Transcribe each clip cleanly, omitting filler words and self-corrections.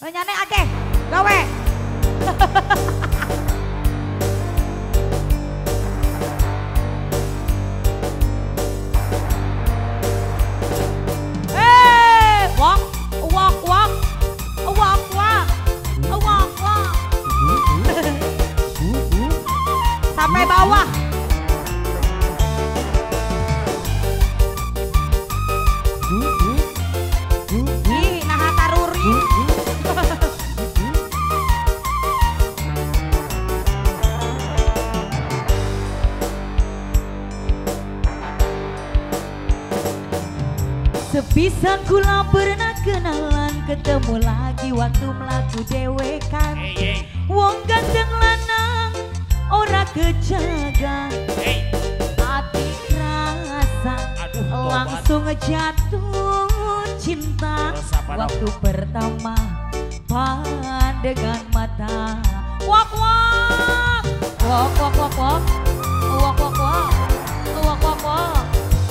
Nyane akeh, gawe. Sampai bawah. Ih, nah taruri. Sepisan kula pernah kenalan, ketemu lagi waktu melaku dewekan. Wong ganteng lanang ora kejaga, hati rasa langsung jatuh cinta. Waktu pertama pandangan mata. Wak wak wak wak wak wak wak wak wak wak wak wak.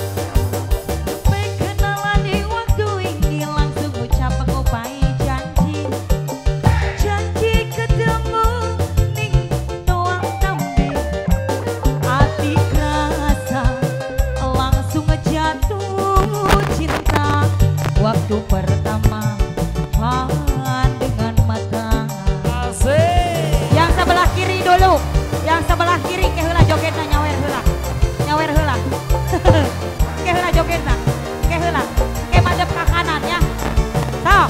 Kenalan di waktu ini langsung ucap mengupai janji. Janji ketemu ning doang tambi. Hati kerasa langsung jatuh cinta. Waktu pertama pandangan mata. Yang sebelah kiri dulu. Yang sebelah kiri ke heula jogetna nyawer heula. Nyawer heula. Ke heula jogetna. Ke heula. Ke madep ka kanan ya. Sok.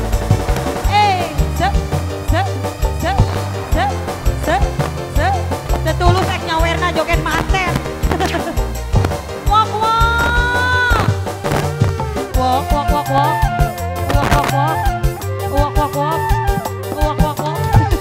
Se se se se se se. Setulus ek nyawerna joget manten. Wok wok. Wok wok wok wok. Wok wok wok. Wok wok wok. Wok wok wok.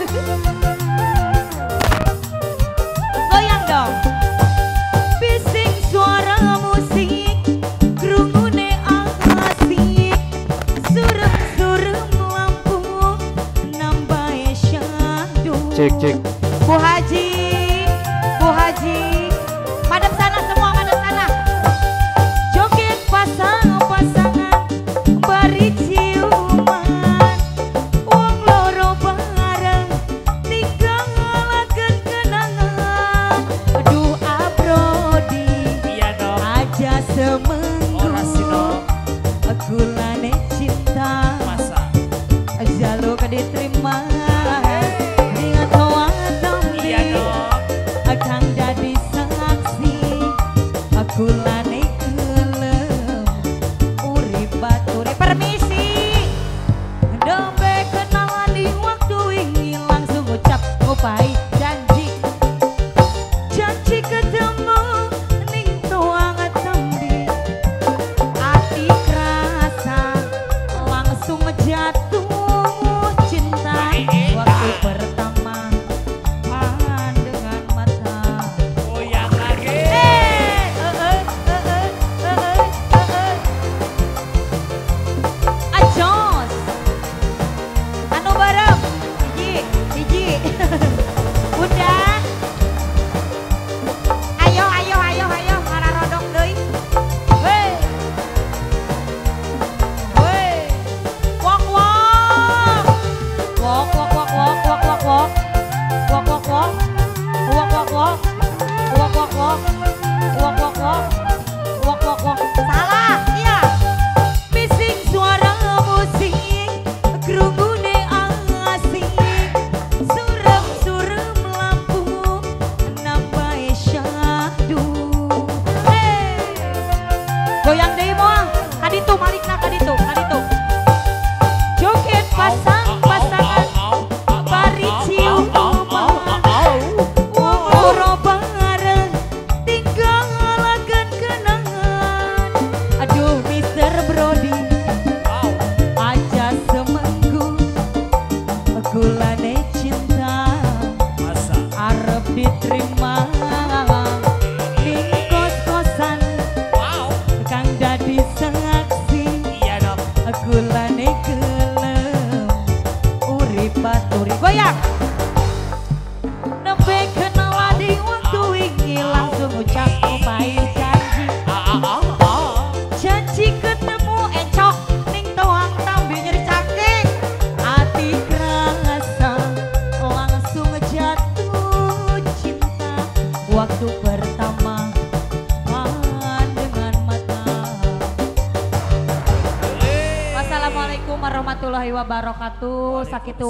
Goyang dong. Bising suara musik, krungune asik. Surem-surem lampu, nambah syahdu. Cek. Bu Haji, Bu Haji, madep sana semua, madep sana. Joget pasang-pasangan, bari ciuman. Wong loro bareng, tinggalakeun kenangan. Aduh abrodi, Iya dong. aja semenggu. Ora sih dong. Aku lane cinta, Masa. jalur diterima. Dengan toa tambi. Iya dong. Akang jadi saksi, aku lane kelem, urip baturi. Permisi, dombe kenalan di waktu ini langsung ucap ngupai janji. Janji ketemu ning tuang tambi. Hati kerasa langsung jatuh cinta. Waktu pertama pandangan mata. Goyang lagi. Ajos. Anu bareng. Hiji. Udah. Ayo. Ngararodok deui. Weh. Wok wok. Wok wok wok wok wok wok wok. Wok wok wok. Wok wok wok. Wok wok wok. Wok wok wok. Wok wok wok. Salah, iya. Bising suara musik, krungune asik. Surem-surem lampu, nambah syahdu. Goyang deui moal. Kaditu malikna kaditu. Joget pasang-pasangan, bari ciuman. Wong loro bareng, tinggalakeun kenangan. Aduh Mister Brody, aja semenggu. Aku lane cinta, Masa. arep diterima. Ning kos-kosan, Wow. kang dadi saksi. Iya dong. Aku lane kelem, urip baturi. Goyang. Nembe kenalan di waktu ini langsung ucap ngupai janji. Janji ketemu encok ning toang tambi nyeri cangking. Hati warahmatullahi wabarakatuh. Sakitu